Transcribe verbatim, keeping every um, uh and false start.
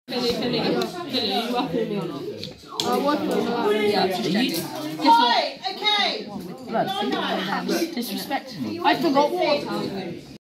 Philly, Philly, Philly, are you working with me or not? I'm working on that. Yeah, you, guess what? Okay. Look, disrespect. I forgot water.